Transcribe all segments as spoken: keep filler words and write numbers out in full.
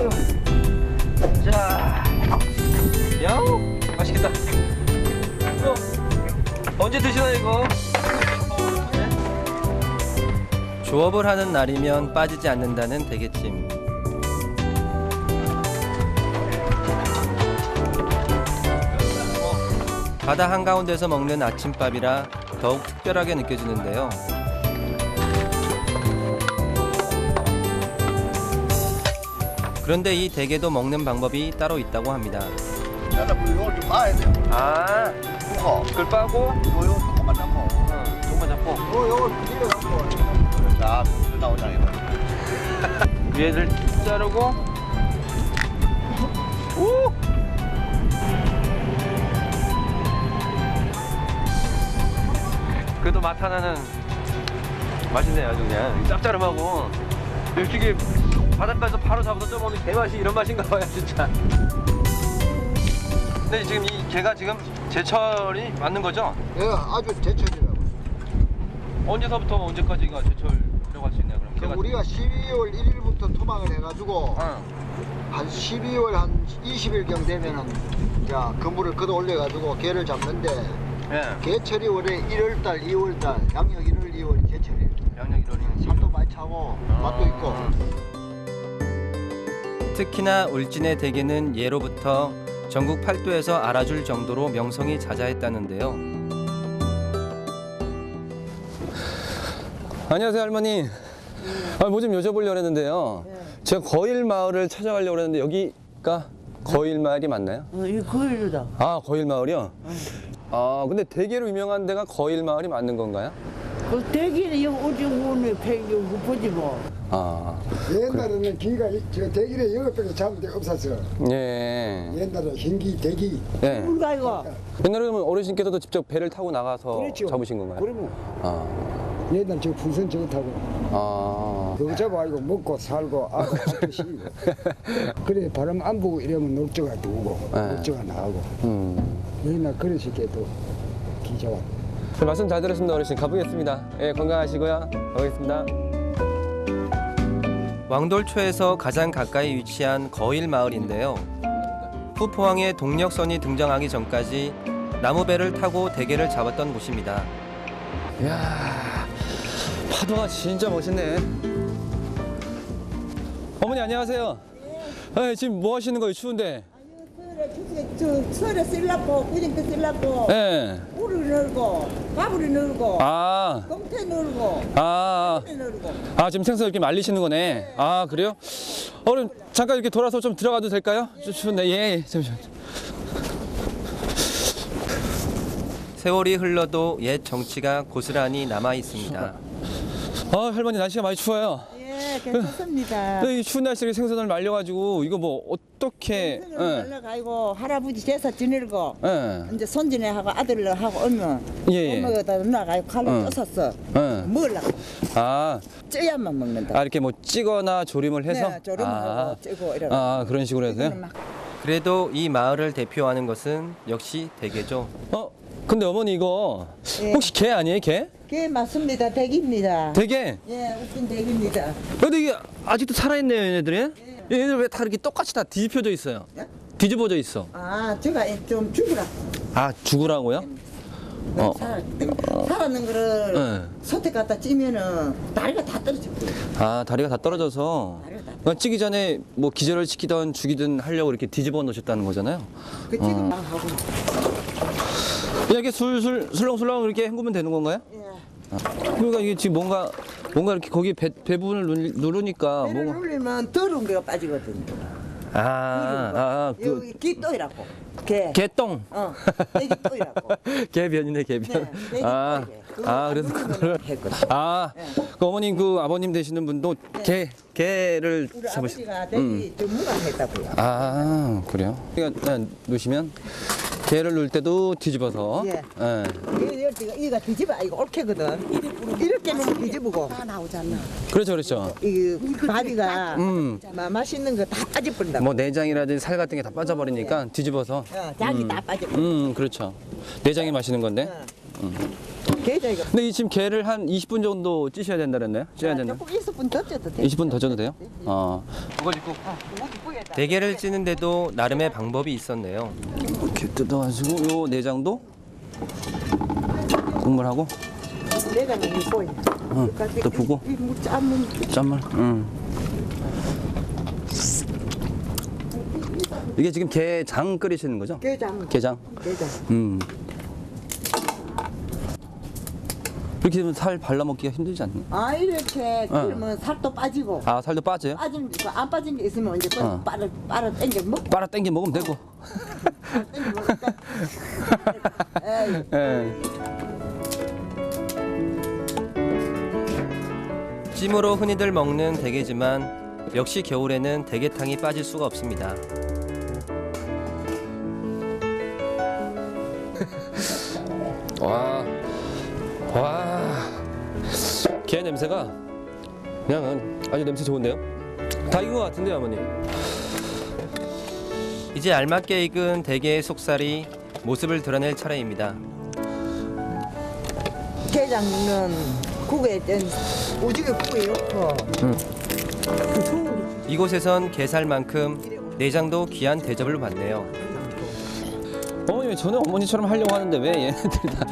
아유. 자, 야우, 맛있겠다. 이거 언제 드시나 이거? 네? 조업을 하는 날이면 빠지지 않는다는 대게찜. 바다 한가운데서 먹는 아침밥이라 더욱 특별하게 느껴지는데요. 그런데 이 대게도 먹는 방법이 따로 있다고 합니다. 이걸 좀 봐야 돼. 아, 어. 그걸 빠고, 이거 이거 조금만 잡고. 응, 조금만 잡고 이거 이거 밀어갖고. 자, 나오잖아 이거. 위에를 자르고, 오! 그래도 맛 하나는 맛있네요. 아주 그냥 짭짤하고 이렇게 바닷가에서 바로 잡아서 쪄먹는 게맛이 이런 맛인가 봐요 진짜. 근데 지금 이 게가 지금 제철이 맞는 거죠? 예, 아주 제철이라고. 언제서부터 언제까지가 제철이라고 할 수 있나요? 그럼 그 게가 우리가 십이월 일일부터 토막을 해가지고 어. 한 십이월 한 이십 일경 되면은 자 그물을 걷어 올려가지고 게를 잡는데 예. 게철이 원래 일월달, 이월달, 양력 일월, 이월이 게철이에요. 양력 일월이 살도 많이 차고 맛도 있고. 특히나 울진의 대게는 예로부터 전국 팔도에서 알아줄 정도로 명성이 자자했다는데요. 안녕하세요 할머니. 아, 뭐 좀 여쭤보려고 했는데요. 제가 거일마을을 찾아가려고 했는데 여기가 거일마을이 맞나요? 어, 이거 거일이다. 아, 거일마을이요? 아, 근데 대게로 유명한 데가 거일마을이 맞는 건가요? 그 대기는 여기 오징어는 팽이 보지 뭐. 아, 옛날에는 기가 저 대기를 여섯 병에 잡은 데 없었어. 예. 옛날에 흰기 대기. 예. 물가 이거. 옛날에는 어르신께서도 직접 배를 타고 나가서 그렇죠. 잡으신 건가요? 그러면 아, 옛날 저 풍선 저거 타고 아, 그거 잡아가지고 먹고 살고 아고 아프시고. 그래 바람 안 보고 이러면 놀자가 두고 네. 놀자가 나가고. 음. 옛날 그러시게도 기자가. 네, 말씀 잘 들었습니다 어르신. 가보겠습니다. 예, 건강하시고요. 가보겠습니다. 왕돌초에서 가장 가까이 위치한 거일마을인데요. 후포항의 동력선이 등장하기 전까지 나무배를 타고 대게를 잡았던 곳입니다. 이야, 파도가 진짜 멋있네. 어머니 안녕하세요. 네, 지금 뭐 하시는 거예요? 추운데? 저 설에 쓸라고 그저께 쓸라고 네. 물을 넣고 가불이 넣고 아, 꽁태 넣고 아, 꽁태 넣고. 아, 지금 생선 이렇게 말리시는 거네. 아, 그래요? 어, 그럼 잠깐 이렇게 돌아서 좀 들어가도 될까요? 좀 추운데. 예, 예, 잠시만요. 세월이 흘러도 옛 정치가 고스란히 남아 있습니다. 아, 할머니 날씨가 많이 추워요. 예, 괜찮습니다. 근데 이 추운 날씨에 생선을 말려가지고 이거 뭐 어떻게? 생선을 말려가지고 할아버지 제사 지내고 예. 이제 손지네하고 아들하고 오면 예, 예. 엄마가 누나가 칼로 응. 쪘었어. 예. 먹으려고 아, 쪄야만 먹는다. 아, 이렇게 뭐 찌거나 조림을 해서? 네, 조림하고 아, 찌고 이러고. 아, 그런 식으로 해서요? 이거는 막 그래도 이 마을을 대표하는 것은 역시 대게죠. 어, 근데 어머니 이거 예. 혹시 게 아니에요, 게? 게 맞습니다. 대기입니다. 대게? 예, 웃긴 대기입니다. 근데 이게 아직도 살아있네요, 얘네들이? 얘네들 왜 다 이렇게 똑같이 다 뒤집혀져 있어요? 예? 뒤집어져 있어. 아, 제가 좀 죽으라. 아, 죽으라고요? 어. 살, 살았는 거를 네. 소태 갖다 찌면은 다리가 다 떨어져 버려요. 아, 다리가 다 떨어져서 다리가 다 그러니까 찌기 전에 뭐 기절을 시키던 죽이든 하려고 이렇게 뒤집어 놓으셨다는 거잖아요. 그 지금 막 하고. 이렇게 술술 술렁술렁 이렇게 헹구면 되는 건가요? 예. 그러니까 이게 지금 뭔가 뭔가 이렇게 거기 배, 배 부분을 누르- 누르니까 배를 뭔가 눌리면 더러운 게가 빠지거든요. 아, 아, 아, 그 여기 기또이라고. 개. 개똥. 어, 애기또이라고. 개변이네, 개변. 네, 애기또이래. 아, 그거 아, 그래서 누르면 그거를 했거든. 아, 그 어머님 그 아버님 되시는 분도 개 개를 우리 잡으시. 아버지가 대기 전무가 했다고요. 아, 그래요? 그러니까 그냥 놓으시면 개를 넣을 때도 뒤집어서. 예. 예. 이거 이거 뒤집어 이거 옳게거든. 이렇게 놓으면 뒤집고 다 나오잖아. 그렇죠, 그렇죠. 이 바디가 음, 마- 맛있는 거 다 빠져버린다. 뭐 내장이라든지 살 같은 게 다 빠져버리니까 뒤집어서. 어, 장이 다 빠져. 음, 그렇죠. 내장이 마시는 건데. 어. 게장 이거. 근데 이 지금 게를 한 이십 분 정도 찌셔야 된다 그랬나요? 찌야 된다. 조금 이십 분 더 쪄도 돼. 이십 분 더 쪄도 돼요? 어. 그거 짓고 대게를 찌는데도 나름의 방법이 있었네요. 이렇게 뜯어가지고 요 내장도 국물하고 내장은 이거 보여. 응, 또 부고 이물 짜면 짠물. 응. 이게 지금 게장 끓이시는 거죠? 게장. 게장. 게장. 음. 이렇게 되면 살 발라먹기가 힘들지 않나요? 아 이렇게 그러면 살도 빠지고. 아 살도 빠져요? 빠진 거, 안 빠진 게 있으면 이제 또 어. 빨아 빨아 당겨 먹. 빨아 당겨 먹으면 되고. 당겨 먹으니까. 에이. 예. 찜으로 흔히들 먹는 대게지만 역시 겨울에는 대게탕이 빠질 수가 없습니다. 와, 와, 게 냄새가 그냥 아주 냄새 좋은데요? 다 익은 것 같은데요, 어머니? 이제 알맞게 익은 대게의 속살이 모습을 드러낼 차례입니다. 게장은 국에 된 오징어 국에 넣고. 그 소고기 이곳에선 게살만큼 내장도 귀한 대접을 받네요. 어머니 왜 저는 어머니처럼 하려고 하는데 왜 얘네들이 다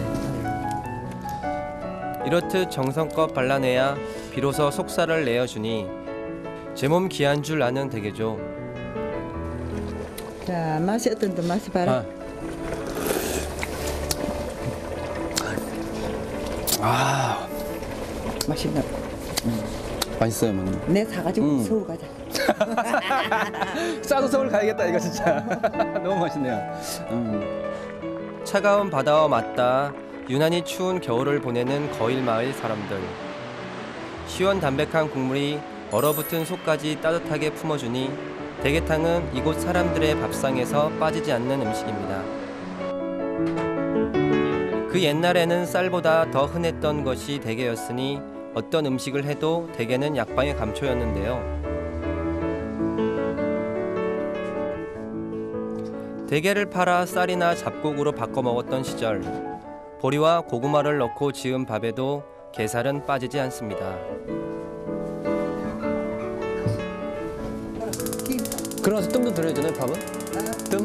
이렇듯 정성껏 발라내야 비로소 속살을 내어주니 제 몸 귀한 줄 아는 대게죠. 자 맛이 어떤데 맛이 봐라. 아, 아 맛있나? 맛있어요, 어머니. 내 사가지고 음. 서울 가자. 싸도 서울 가야겠다 이거 진짜. 너무 맛있네요. 음. 차가운 바다와 맞닿아 유난히 추운 겨울을 보내는 거일마을 사람들. 시원 담백한 국물이 얼어붙은 속까지 따뜻하게 품어주니 대게탕은 이곳 사람들의 밥상에서 빠지지 않는 음식입니다. 그 옛날에는 쌀보다 더 흔했던 것이 대게였으니 어떤 음식을 해도 대게는 약방의 감초였는데요. 대게를 팔아 쌀이나 잡곡으로 바꿔 먹었던 시절, 보리와 고구마를 넣고 지은 밥에도 게살은 빠지지 않습니다. 그러면서 뜸도 들어야잖아요, 밥은? 뜸?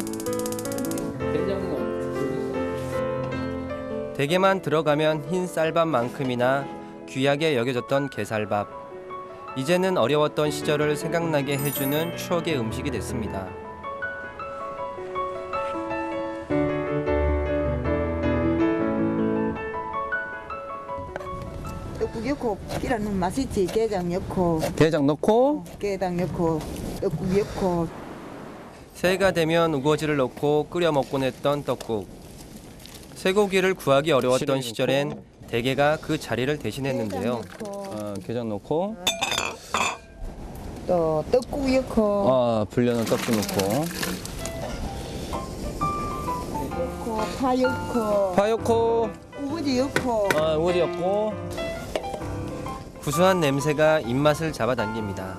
대게만 들어가면 흰 쌀밥만큼이나 귀하게 여겨졌던 게살밥. 이제는 어려웠던 시절을 생각나게 해주는 추억의 음식이 됐습니다. 떡국 넣고 이라 넣으면 맛있지. 게장 넣고 게장 넣고 게장 넣고 떡국 넣고. 새해가 되면 우거지를 넣고 끓여 먹곤 했던 떡국. 쇠고기를 구하기 어려웠던 시절엔 대게가 그 자리를 대신했는데요. 어, 게장 넣고 또 떡국 넣고 아 불려놓은 떡도 넣고 넣고 파 넣고 파 넣고 우거지 넣고. 아 우거지 넣고 구수한 냄새가 입맛을 잡아당깁니다.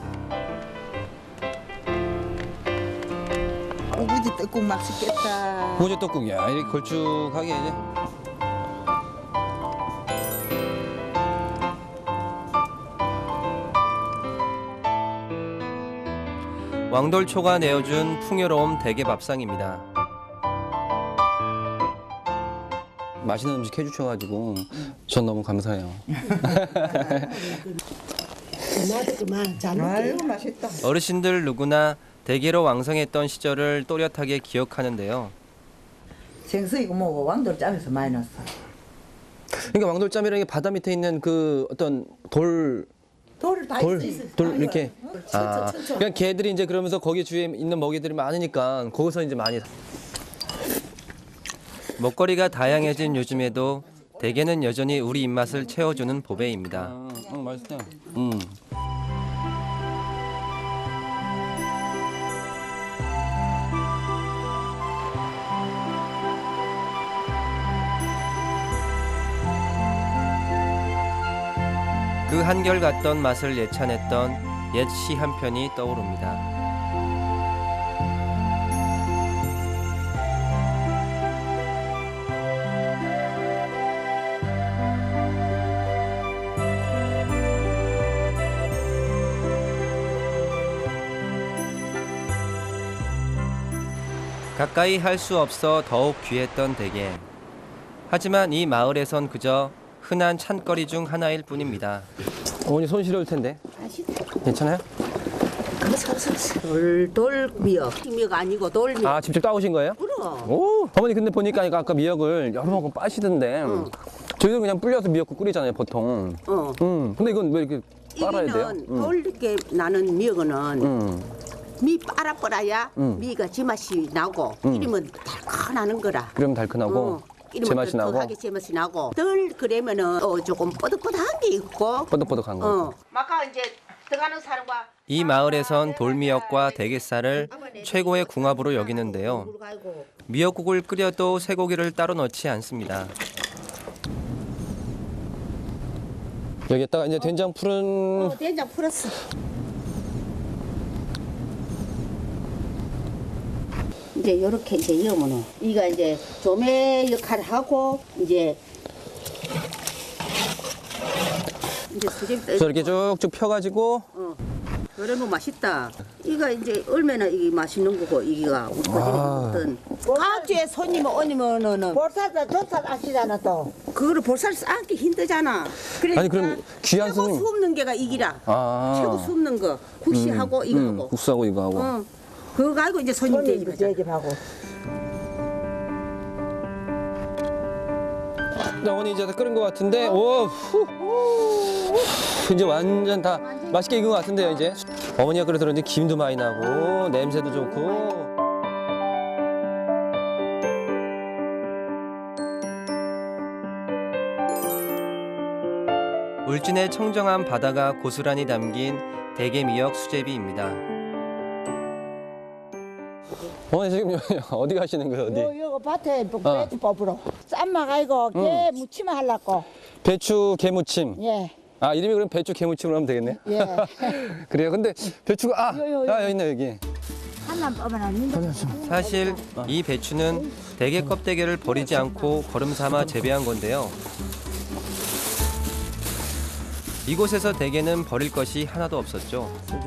우거지 떡국 맛있겠다. 우거지 떡국이야. 이렇게 걸쭉하게 이제 왕돌초가 내어준 풍요로운 대게 밥상입니다. 맛있는 음식 해주셔가지고 전 너무 감사해요. 아유 맛있다. 어르신들 누구나 대게로 왕성했던 시절을 또렷하게 기억하는데요. 생수이고 뭐고 왕돌 짬에서 많이 넣었어. 그러니까 왕돌짬이라는 게 바다 밑에 있는 그 어떤 돌 돌을 다 돌, 있어. 돌 이렇게. 아, 그냥 개들이 이제 그러면서 거기 주위에 있는 먹이들이 많으니까 거기서 이제 많이. 먹거리가 다양해진 요즘에도 대게는 여전히 우리 입맛을 채워주는 보배입니다. 아, 어, 맛있다. 음. 그 한결같던 맛을 예찬했던 옛 시 한 편이 떠오릅니다. 가까이 할 수 없어 더욱 귀했던 대게. 하지만 이 마을에선 그저 흔한 찬거리 중 하나일 뿐입니다. 어머니 손 시려울 텐데. 괜찮아요? 돌돌 미역. 미역 아니고 돌 미역. 아 직접 따오신 거예요? 그럼. 오 어머니 근데 보니까 이거 아까 미역을 여러 번 빠시던데 저희도 그냥 불려서 미역국 끓이잖아요 보통. 어. 음 근데 이건 왜 이렇게 빨아야 돼요? 이거는 돌게 나는 미역은 음. 미 빨아 빨아야 음. 미가 제맛이 나고 음. 이러면 달큰하는 거라. 그럼 달큰하고 어. 이러면 제맛이 나고 하게 제맛이 나고 덜 그러면은 어, 조금 뻐덕뻐덕한 게 있고. 뻐덕뻐덕한 거. 어. 아까 이제 들어가는 사람과 이 마을에선 돌미역과 대게살을 최고의 궁합으로 여기는데요. 미역국을 끓여도 쇠고기를 따로 넣지 않습니다. 여기에다가 이제 된장 풀은 어, 된장 풀었어. 이제 요렇게 이제 이으면은 이가 이제 조매 역할을 하고 이제 이제 수제 떠. 저렇게 쭉쭉 펴가지고 어. 그러면 맛있다. 이가 이제 얼마나 이게 맛있는 거고 이기가 아. 어떤 각지에 손님 오면은 볼살도 좋다 아시잖아 또. 그거를 볼살 쌓기 힘들잖아. 그러니까 아니, 그럼 귀한 최고 손님- 수 없는 게가 이기라. 아. 최고 수 없는 거 국시하고 이거 음, 하고. 국수하고 이거 하고. 어. 그거 가지고 이제 손님 손님도 대접하자. 대접하고. 자, 어머니 이제 다 끓은 것 같은데, 오, 후, 후, 이제 완전 다 맛있게 익은 것 같은데요, 이제. 어머니가 끓여서 그런지 김도 많이 나고, 냄새도 좋고. 울진의 청정한 바다가 고스란히 담긴 대게미역 수제비입니다. 어머니 지금 어디 가시는 거예요, 어디? 요, 요 밭에 뭐 어. 배추 뽑으러. 쌈마 가이고 게 무침을 하려고. 배추 게무침. 예. 아, 이름이 그럼 배추 게무침으로 하면 되겠네요. 예. 그래요. 근데 배추가, 아, 요, 요, 요. 아, 여기 있네, 여기. 한남 뽑으면 안 된다. 사실 이 배추는 대게 껍데기를 버리지 않고 거름 삼아 재배한 건데요. 이곳에서 대게는 버릴 것이 하나도 없었죠.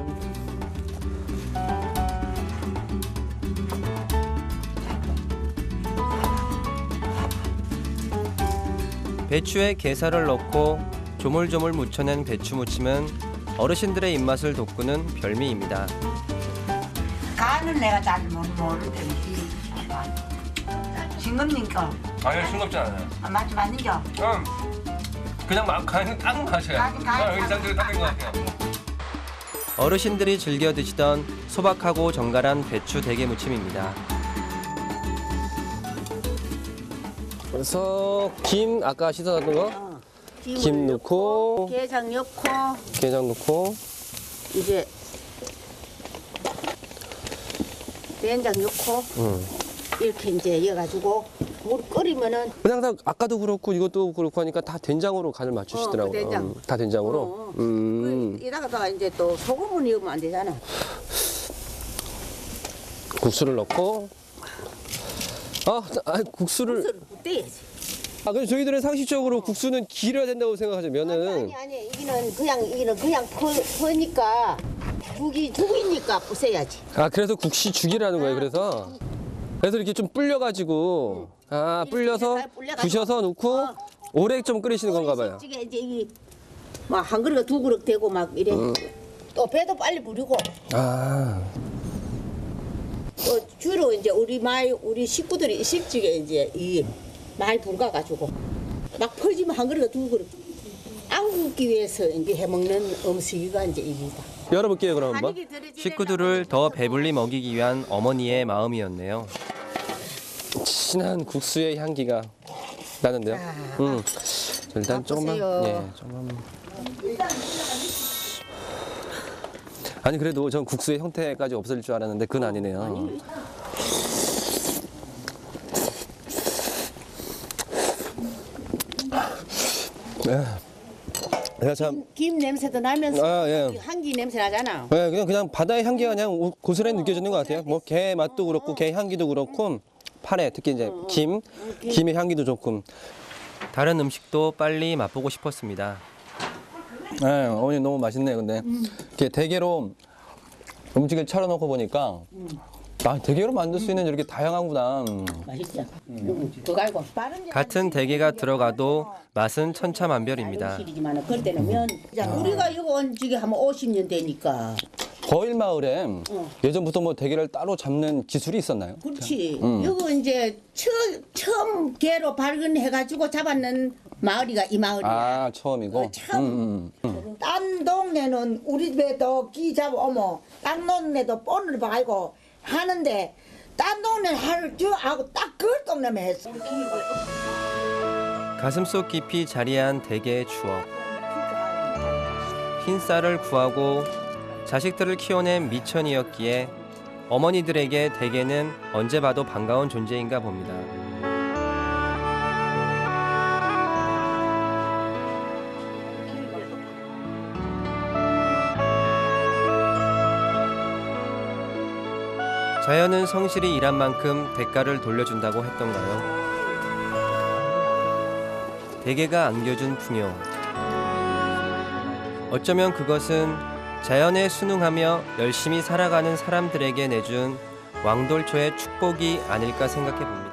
배추에 게살을 넣고 조물조물 무쳐낸 배추 무침은 어르신들의 입맛을 돋구는 별미입니다. 간은 내가 잘 못 모르는데 싱겁니까? 아니요, 싱겁지 않아요. 아, 맛이 맞는겨? 음, 그냥 막 가는 딱 맛이에요. 간이 간이 여기 상태로 딱된것 같아요. 어르신들이 즐겨 드시던 소박하고 정갈한 배추 대게 무침입니다. 그래서 김, 아까 씻어놨던 거? 어. 김 넣고, 게장 넣고 게장 넣고, 이제 된장 넣고 음. 이렇게 이제 이어가지고 물 끓이면은 그냥 다 아까도 그렇고 이것도 그렇고 하니까 다 된장으로 간을 맞추시더라고요. 어, 그 된장. 음, 다 된장으로. 어, 어. 음. 그 이다가 이제 또 소금을 넣으면 안 되잖아. 국수를 넣고. 아, 아 국수를. 국수를 떼야지. 아, 그럼 저희들은 상식적으로 국수는 길어야 된다고 생각하죠. 면은. 아니 아니 이기는 그냥 이기는 그냥 퍼, 퍼니까 죽이 죽이니까 부숴야지. 아, 그래서 국시죽이라는 거예요. 그래서. 그래서 이렇게 좀 불려가지고. 아, 불려서 이렇게 불려가지고. 부셔서 넣고 어. 오래 좀 끓이시는 건가 봐요. 찌개 이제 이게 막한 그릇 두 그릇 되고 막 이래. 음. 또 배도 빨리 부리고 아. 또 주로 이제 우리 마이 우리 식구들이 일식집에 이제 이 많이 불가가지고 막 퍼지면 한 그릇 두 그릇 안 굶기 위해서 이제 해먹는 음식이가 이제 이기다. 열어볼게요, 그럼 한번. 식구들을 더 배불리 먹이기 위한 어머니의 마음이었네요. 진한 국수의 향기가 나는데요. 음. 저 일단 조금만. 맛보세요. 예, 조금만. 아니 그래도 전 국수의 형태까지 없어질 줄 알았는데 그건 아니네요. 예. 내가 참, 김 냄새도 나면서 아, 예. 향기 냄새 나잖아. 예, 그냥 그냥 바다의 향기가 그냥 오- 고스란히 느껴지는 것 같아요. 뭐 게 맛도 그렇고 게 향기도 그렇고 파래 특히 이제 김, 김의 향기도 좋고. 다른 음식도 빨리 맛보고 싶었습니다. 네, 어머니 너무 맛있네요. 근데 이렇게 대게로 음식을 차려놓고 보니까 아, 대게로 만들 수 있는 이렇게 다양하구나. 음. 맛있죠. 그거 알고. 같은 대게가 들어가도 맛은 천차만별입니다. 시리지만 그럴 때는 면. 우리가 이거 온 지게 하면 오십 년 되니까. 거일 마을에 어. 예전부터 뭐 대게를 따로 잡는 기술이 있었나요? 그렇지. 음. 이거 이제 처, 처음 개로 발견해가지고 잡았는 마을이가 이 마을이야. 아, 처음이고. 어, 처음. 음, 음, 음. 딴 동네는 우리 배도 기 잡아오면 딴 동네도 본을 말고 하는데 딴 동네는 할 줄 알고 딱 그 동네만 했어. 가슴속 깊이 자리한 대게의 추억. 흰 쌀을 구하고 자식들을 키워낸 미천이었기에 어머니들에게 대게는 언제 봐도 반가운 존재인가 봅니다. 자연은 성실히 일한 만큼 대가를 돌려준다고 했던가요? 대게가 안겨준 풍요. 어쩌면 그것은 자연에 순응하며 열심히 살아가는 사람들에게 내준 왕돌초의 축복이 아닐까 생각해 봅니다.